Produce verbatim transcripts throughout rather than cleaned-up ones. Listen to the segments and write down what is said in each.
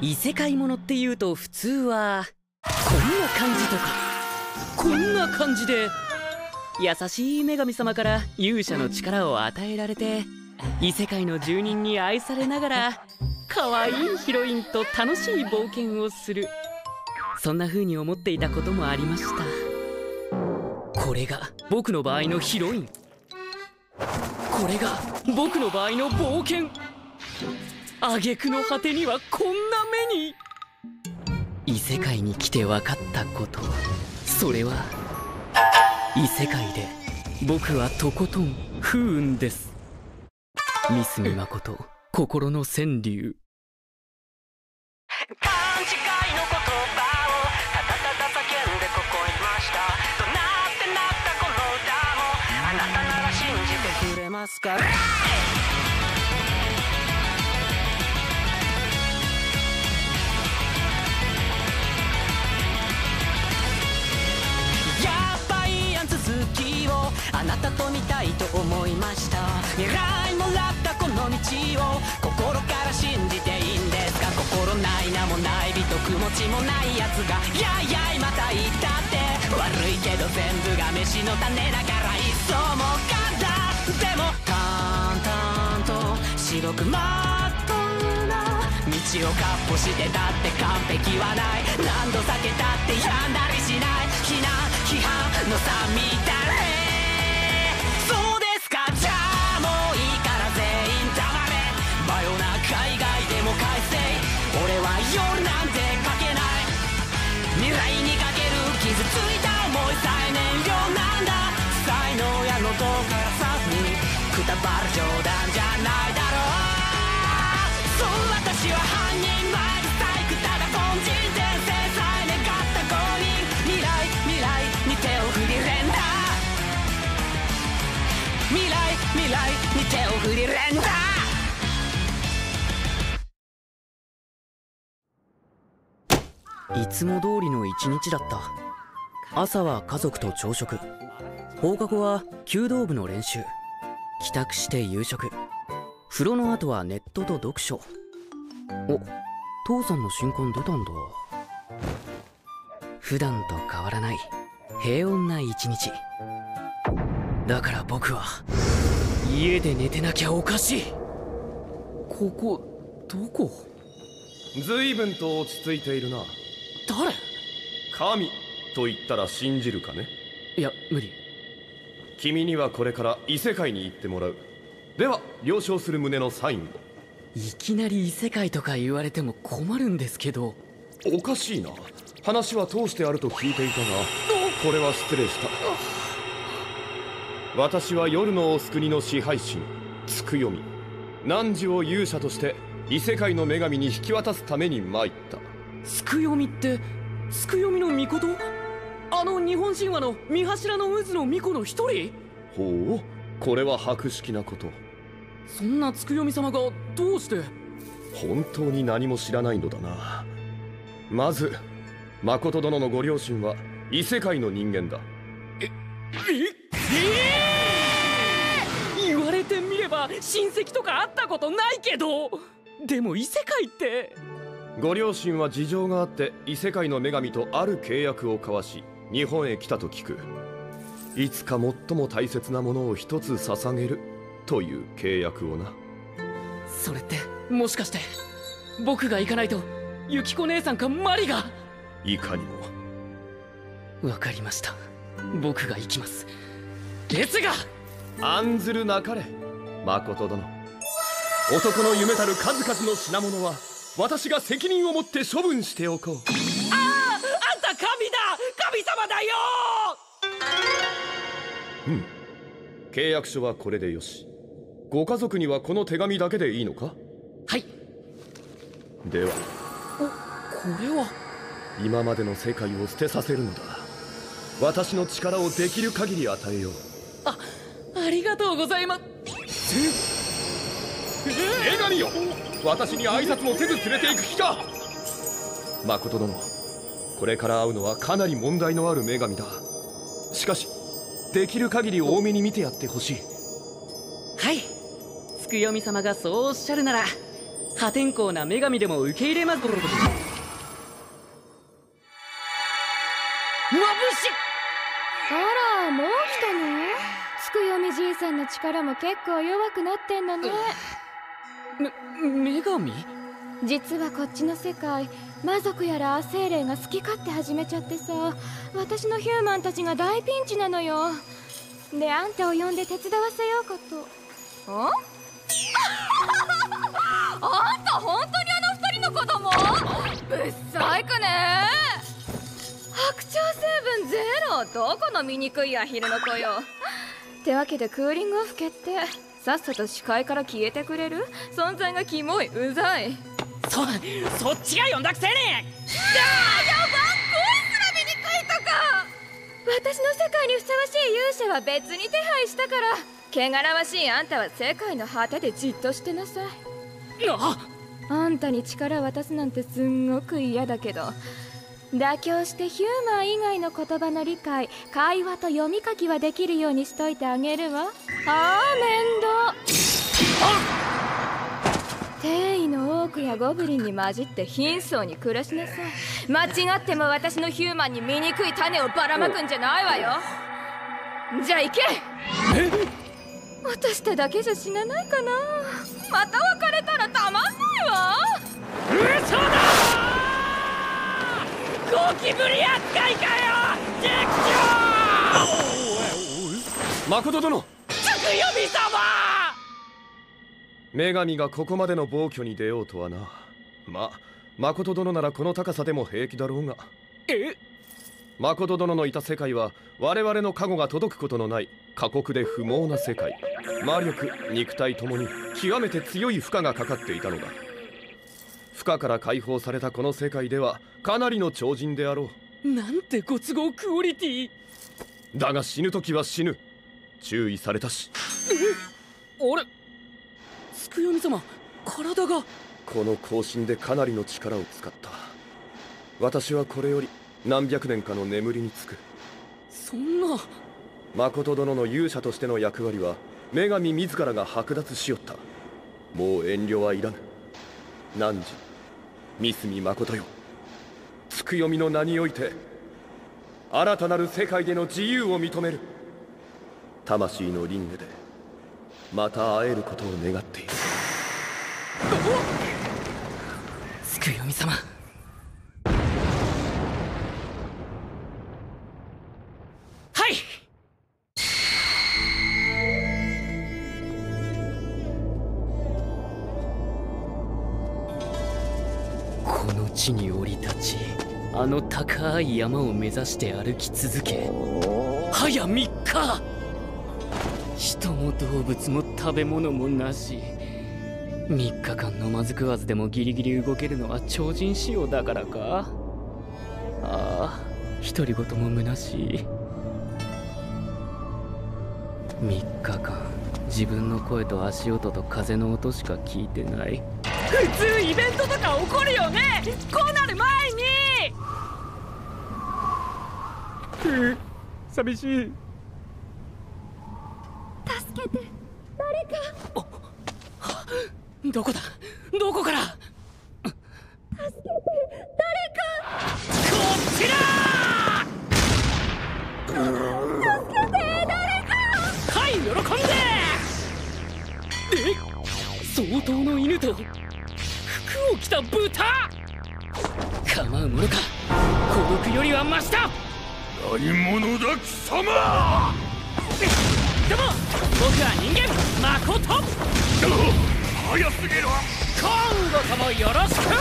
異世界ものっていうと普通はこんな感じとかこんな感じで優しい女神様から勇者の力を与えられて異世界の住人に愛されながら可愛いヒロインと楽しい冒険をする、そんな風に思っていたこともありました。これが僕の場合のヒロイン、これが僕の場合の冒険。挙句の果てにはこんな目に。異世界に来て分かったこと、それは異世界で僕はとことん不運です。三隅誠、心の川柳。 勘違いの言葉をただただ叫んでここいました。どなってなったこの歌もあなたなら信じてくれますか。あなたと見たいと思いました。未来もらったこの道を心から信じていいんですか。心ない名もない美徳持ちもないやつがやいやいまた言ったって悪いけど全部が飯の種だからいっそもかだ。でも淡々と白くまっとうな道をかっ歩してたって完璧はない。何度避けたってやんだりしない。非難批判の差みたい。俺は夜なんてかけない。未来にかける傷ついた思いさえ燃料なんだ。才能やのどからさにくたばる冗談じゃないだろう。そう私は犯人前で細工ただ凡人転生さえ願った降臨。未来未来に手を振り連打。未来未来に手を振り連打。 いつも通りの一日だった。朝は家族と朝食、放課後は弓道部の練習、帰宅して夕食、風呂の後はネットと読書。お、父さんの新刊出たんだ。普段と変わらない平穏な一日だから僕は家で寝てなきゃおかしい。ここどこ？ 随分と落ち着いているな。 誰？ 神と言ったら信じるかね？ いや無理。 君にはこれから異世界に行ってもらう。では了承する旨のサインを。 いきなり異世界とか言われても困るんですけど。 おかしいな。話は通してあると聞いていたが、これは失礼した。私は夜のお救いの支配神つくよみ、汝を勇者として異世界の女神に引き渡すために参った。 つくよみってつくよみの巫女？あの日本神話の三柱の渦の巫女の一人？ ほう、これは博識なこと。 そんなつくよみ様がどうして？ 本当に何も知らないのだな。まず誠殿のご両親は異世界の人間だ。 えええー、言われてみれば親戚とか会ったことないけど、でも異世界って。 ご両親は事情があって異世界の女神とある契約を交わし日本へ来たと聞く。いつか最も大切なものを一つ捧げるという契約をな。 それってもしかして僕が行かないとユキコ姉さんかマリが？ いかにも。 わかりました、僕が行きます。ですが案ずるなかれ誠殿。男の夢たる数々の品物は私が責任を持って処分しておこう。 ああ、あんた神だ、神様だよ。 うん、契約書はこれでよし。ご家族にはこの手紙だけでいいのか？ はい。 では、 お、これは今までの世界を捨てさせるのだ。私の力をできる限り与えよう。 あ、ありがとうございます。 女神よ、私に挨拶もせず連れて行く気か。誠殿、これから会うのはかなり問題のある女神だ。しかしできる限り多めに見てやってほしい。 はい、つくよみ様がそうおっしゃるなら、 破天荒な女神でも受け入れます。まぶしあら、もう来たの？つくよみじいさんの力も結構弱くなってんのね。 め女神？ 実はこっちの世界、魔族やら精霊が好き勝手始めちゃってさ、私のヒューマンたちが大ピンチなのよ。で、あんたを呼んで手伝わせようかと。ああんた本当にあの二人の子供？ぶっさいくね。白鳥成分ゼロ。どこの醜いアヒルの子よ。ってわけでクーリングオフ決定。さっさと視界から消えてくれる？存在がキモい、うざい。 そ、そっちが呼んだくせに。 ああ、やばっ、恋すら醜いとか。私の世界にふさわしい勇者は別に手配したから、汚らわしいあんたは世界の果てでじっとしてなさい。 ああんたに力渡すなんてすんごく嫌だけど、妥協してヒューマン以外の言葉の理解、会話と読み書きはできるようにしといてあげるわ。ああ、面倒。帝位のオークやゴブリンに混じって貧相に暮らしなさい。間違っても私のヒューマンに醜い種をばらまくんじゃないわよ。じゃあ行け。落としただけじゃ死なないかな。また別れたらたまんないわ。 嘘だー、ゴキブリ扱いかよ。敵将誠殿、 つくよみ様。 女神がここまでの暴挙に出ようとはな。ま、誠殿ならこの高さでも平気だろうが。 え？ 誠殿のいた世界は我々の加護が届くことのない過酷で不毛な世界。魔力、肉体ともに極めて強い負荷がかかっていたのだ。負荷から解放されたこの世界ではかなりの超人であろう。なんてご都合クオリティ。 だが死ぬ時は死ぬ。注意されたし。 え？あれ？つくよみ様、体が。 この行進でかなりの力を使った。私はこれより何百年かの眠りにつく。 そんな。 誠殿の勇者としての役割は女神自らが剥奪しよった。もう遠慮はいらぬ。汝、三角誠よ、つくよみの名において新たなる世界での自由を認める。魂の輪廻でまた会えることを願っている。 つくよみ様、はい。この地に降り立ち、あの高い山を目指して歩き続け、早みっか。人も動物も食べ物もなし。みっかかん飲まず食わずでもギリギリ動けるのは超人仕様だからか。ああ、独り言も虚しい。みっかかん自分の声と足音と風の音しか聞いてない。普通イベントとか起こるよね、こうなる前に。う寂しい。 助けて、誰か。 どこだ、どこから。 助けて、誰か。 こっちだ。 助けて、誰か。 はい、喜んで。え、相当の犬と服を着た豚。構うものか、孤独よりはマシだ。 何者だ貴様。 でも僕は人間誠。 早すぎる。 今後ともよろしく。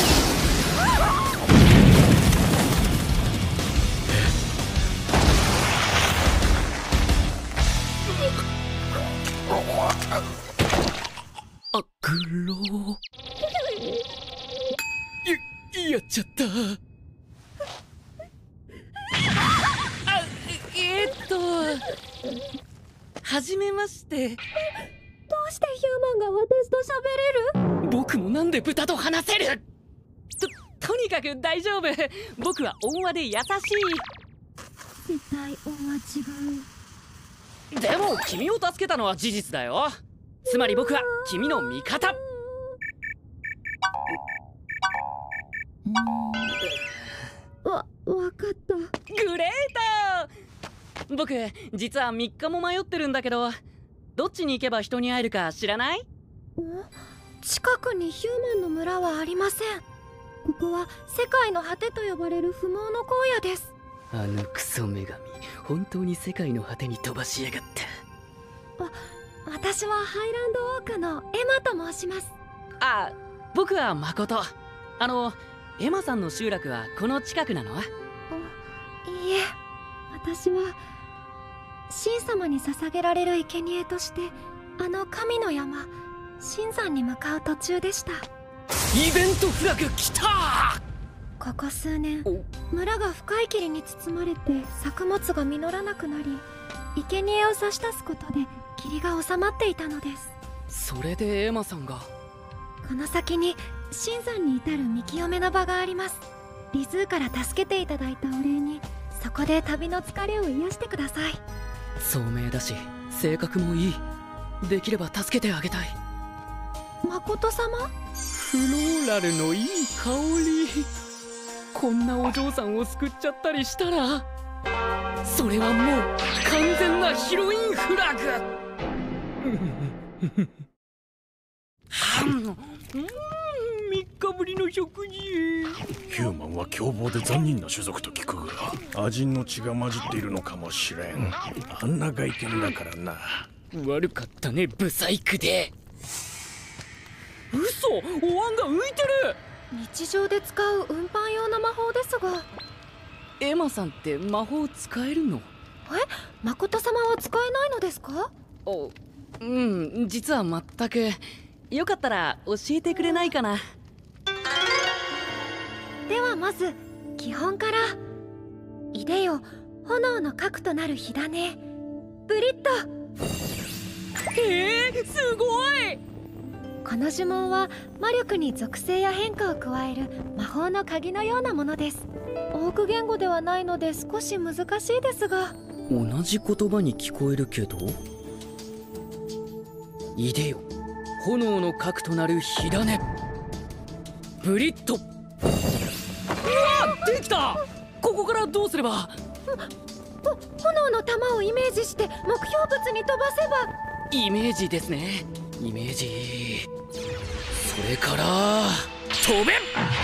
あぐろややっちゃった。あえー、っとはじめまして。 どうしてヒューマンが私と喋れる？ 僕もなんで豚と話せる？と、とにかく大丈夫。僕は温和で優しい。 絶対音は違う。 でも君を助けたのは事実だよ。つまり僕は君の味方。 わ、わかった。 グレート。僕実はみっかも迷ってるんだけど、どっちに行けば人に会えるか知らない？ 近くにヒューマンの村はありません。ここは世界の果てと呼ばれる不毛の荒野です。 あのクソ女神、本当に世界の果てに飛ばしやがった。 わ、私はハイランドオークのエマと申します。 あ、僕は誠。あのエマさんの集落はこの近くなの？ いいえ、私は神様に捧げられる生贄としてあの神の山神山に向かう途中でした。 イベントフラグ来た。 ここ数年村が深い霧に包まれて作物が実らなくなり、生贄を差し出すことで霧が収まっていたのです。 それでエマさんが。 この先に神山に至る見清めの場があります。リズーから助けていただいたお礼にそこで旅の疲れを癒してください。 聡明だし性格もいい。できれば助けてあげたい。 誠様？ フローラルのいい香り。こんなお嬢さんを救っちゃったりしたら、それはもう完全なヒロインフラグ。みっかぶりの食事。 ヒューマンは凶暴で残忍な種族と聞くが、亜人の血が混じっているのかもしれん。あんな外見だからな。 悪かったね、ブサイクで。嘘、お椀が浮いてる。 日常で使う運搬用の魔法ですが。 エマさんって魔法使えるの？ え、誠様は使えないのですか？ お、うん、実は全く。よかったら教えてくれないかな。 ではまず基本から。いでよ、炎の核となる火種ブリット。 えー、すごい。 この呪文は魔力に属性や変化を加える魔法の鍵のようなものです。オーク言語ではないので少し難しいですが。 同じ言葉に聞こえるけど。いでよ、炎の核となる火種ブリット。うわ、できた。ここからどうすれば？ 炎の玉をイメージして目標物に飛ばせば。 イメージですね。イメージ。それから飛べ。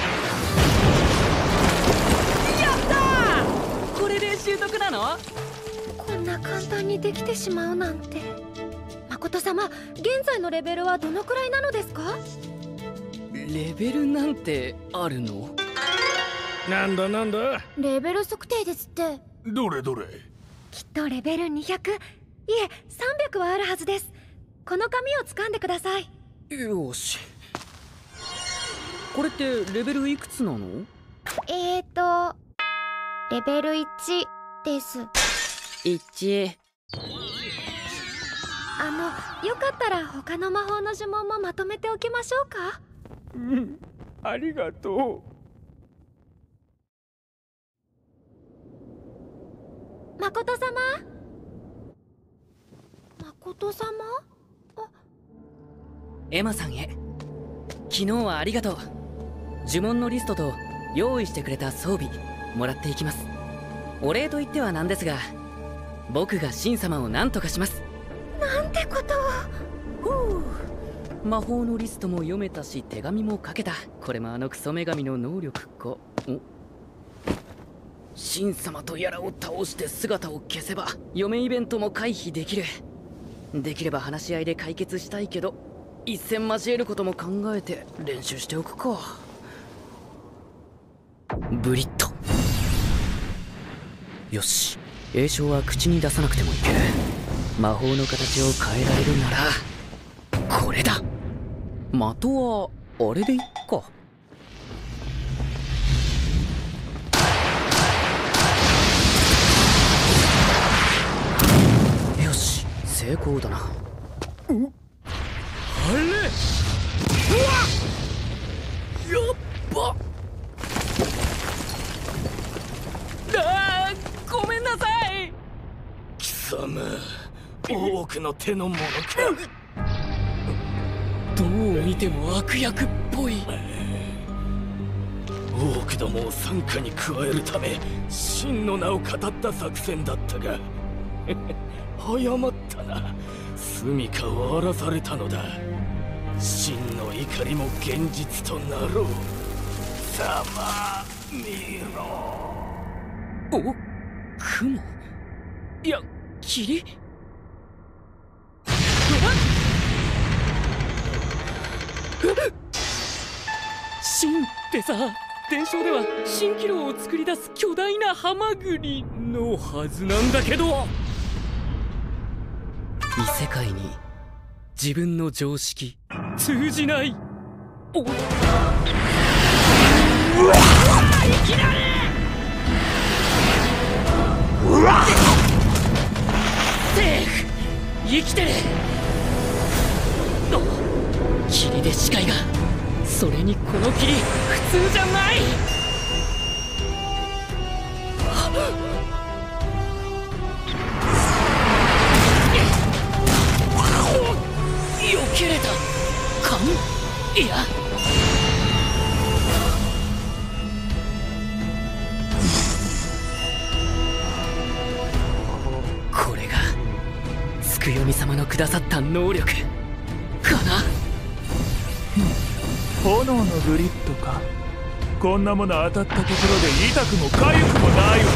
やったー。これで習得なの？ こんな簡単にできてしまうなんて。誠様、現在のレベルはどのくらいなのですか？ レベルなんてあるの？ なんだなんだ。 レベル測定ですって。 どれどれ。 きっとレベルにひゃく、いえさんびゃくはあるはずです。この紙を掴んでください。 よし。これってレベルいくつなの？ えーとレベルいちです。 いち。 あの、よかったら他の魔法の呪文もまとめておきましょうか？ うん、ありがとう。誠様？誠様？あ、 エマさんへ。昨日はありがとう。呪文のリストと用意してくれた装備もらっていきます。お礼と言ってはなんですが、僕が神様を何とかします。 なんてことを。 ふう、魔法のリストも読めたし手紙も書けた。これもあのクソ女神の能力か。お、神様とやらを倒して姿を消せば嫁イベントも回避できる。できれば話し合いで解決したいけど、一戦交えることも考えて練習しておくか。ブリット。よし、詠唱は口に出さなくてもいける。魔法の形を変えられるならこれだ。的はあれでいっか。よし、成功だな。うっ、あれ、うわっ、やっば。あー、ごめんなさい。 貴様、多くの手の者か。 どう見ても悪役っぽい。 族どもを傘下に加えるため真の名を語った作戦だったが誤ったな。住処を荒らされたのだ。真の怒りも現実となろう。さま見ろ。 お、雲、いや霧。神ってさ、伝承では蜃気楼を作り出す巨大なハマグリのはずなんだけど、異世界に自分の常識通じない。おっ、うわっ、いきなりうわっ、セーフ、生きてる。霧で視界が、それにこの霧普通じゃない。避けれた。勘、いやこれがつくよみ様のくださった能力かな。 炎のグリッドか。こんなもの当たったところで痛くも痒くもない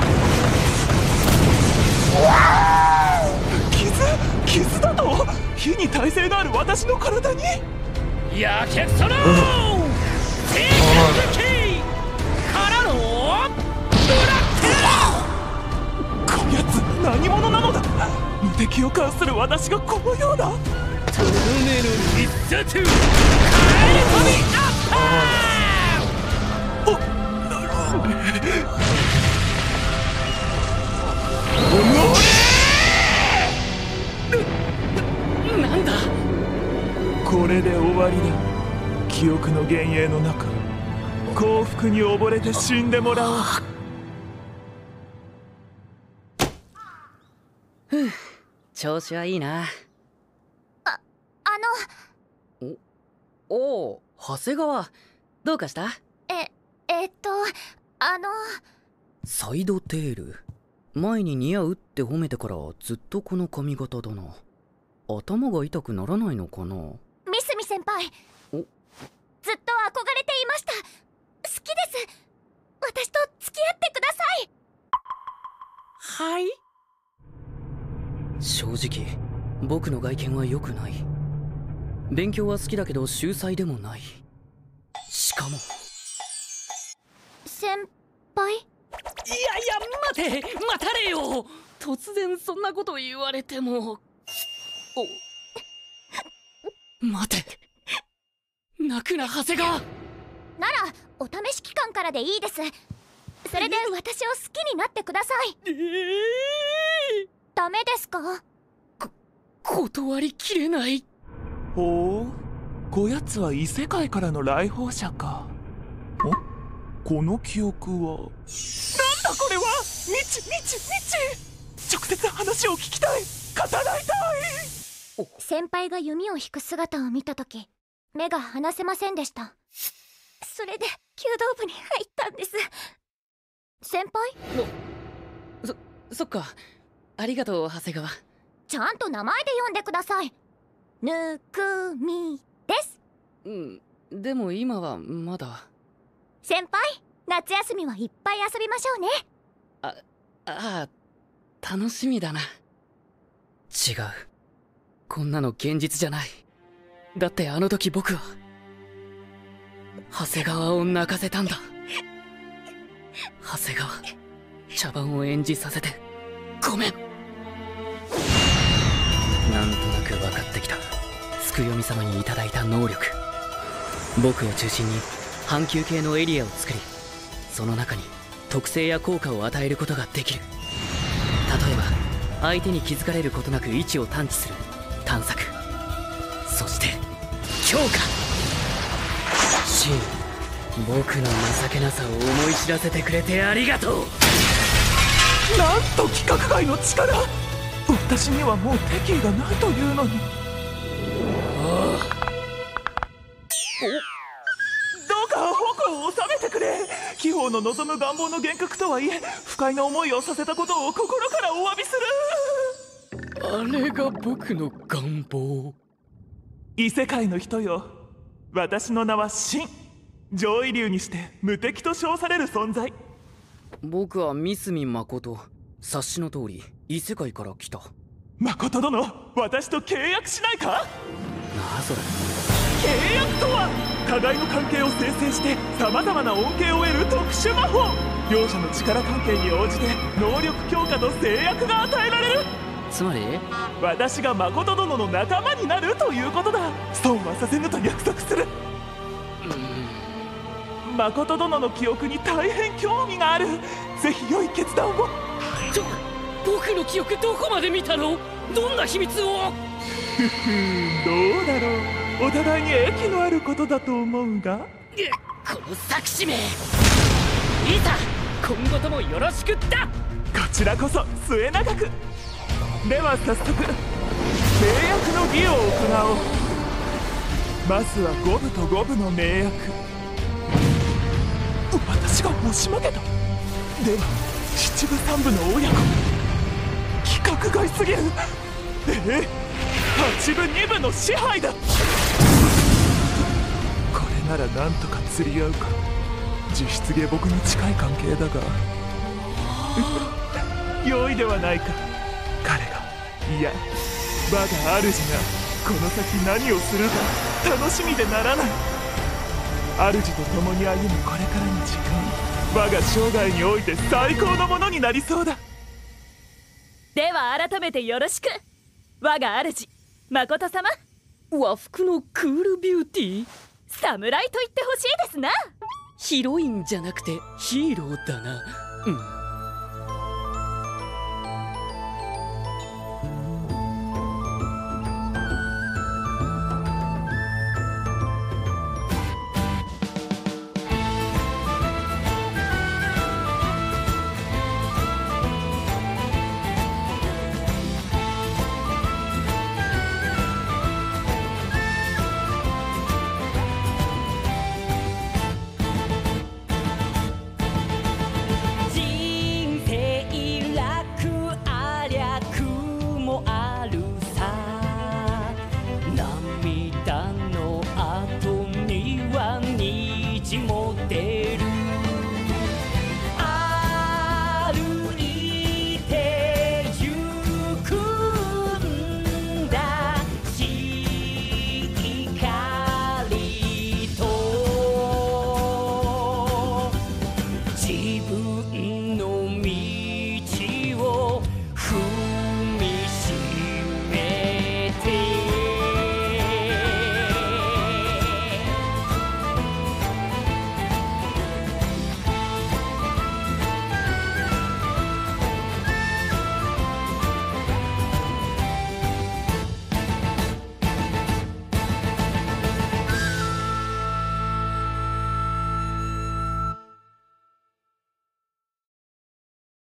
わ。傷傷だと。火に耐性のある私の体に。 やけくその聖剣撃からのブラック。 こやつ何者なのだ。無敵を関する私がこのような。 とどめの必殺帰り込みアッパー。おななんだこれで終わりだ。記憶の幻影の中、幸福に溺れて死んでもらおう。 ふう、調子はいいな。 あ、あのおお、長谷川、どうかした？ え、えっとあのサイドテール、前に似合うって褒めてからずっとこの髪型だな。頭が痛くならないのかな。 ミスミ先輩、 お、 ずっと憧れていました。好きです。私と付き合ってください。 はい。正直僕の外見は良くない。勉強は好きだけど秀才でもない。しかも先輩。 いやいや、待て待たれよ。突然そんなこと言われても。お待て、泣くな長谷川。 ならお試し期間からでいいです。それで私を好きになってください。 えー、 ダメですか？ こ断りきれない。 ほう、こやつは異世界からの来訪者か。お、この記憶は。なんだこれは。みちみちみち、直接話を聞きたい、語らいたい。 先輩が弓を引く姿を見たとき、目が離せませんでした。それで弓道部に入ったんです。先輩？ そ、そっか。ありがとう長谷川。 ちゃんと名前で呼んでください。ぬくみです。 うん、でも今はまだ。 先輩、夏休みはいっぱい遊びましょうね。 あ、ああ、楽しみだな。違う、こんなの現実じゃない。だってあの時僕は長谷川を泣かせたんだ。長谷川、茶番を演じさせてごめん。なんとなく分かってきた。つくよみ様にいただいた能力。僕を中心に半球形のエリアを作り、その中に特性や効果を与えることができる。例えば相手に気づかれることなく位置を探知する探索、そして強化。シン、僕の情けなさを思い知らせてくれてありがとう。 なんと規格外の力。私にはもう敵意がないというのに。 ああ、 どうか矛を収めてくれ。 貴方の望む願望の幻覚とはいえ不快な思いをさせたことを心からお詫びする。 あれが僕の願望。 異世界の人よ、私の名はシン。上位流にして無敵と称される存在。 僕は三角誠。察しの通り異世界から来た。 誠殿、私と契約しないか。 なあそれ。 契約とは互いの関係を生成してさまざまな恩恵を得る特殊魔法。両者の力関係に応じて能力強化と制約が与えられる。 つまり私が誠殿の仲間になるということだ。損はさせぬと約束する。誠殿の記憶に大変興味がある。ぜひ良い決断を。 ちょ、僕の記憶どこまで見たの？どんな秘密を？ ふふん、どうだろう。お互いに益のあることだと思うが。 この作詞名、いざ今後ともよろしくだ。 こちらこそ末永く。では早速契約の儀を行おう。まずは五分と五分の盟約。私が押し負けた。では七分三分の親子。規格外すぎる。ええ、八分二分の支配だ。これならなんとか釣り合うか。実質下僕に近い関係だが良いではないか。彼が、いや我が主がこの先何をするか楽しみでならない。主と共に歩むこれからの時間、我が生涯において最高のものになりそうだ。 では改めてよろしく、我が主誠様。 和服のクールビューティー。 侍と言ってほしいですな。 ヒロインじゃなくてヒーローだな。うん。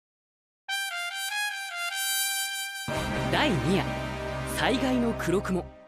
だいに夜、災害の黒雲。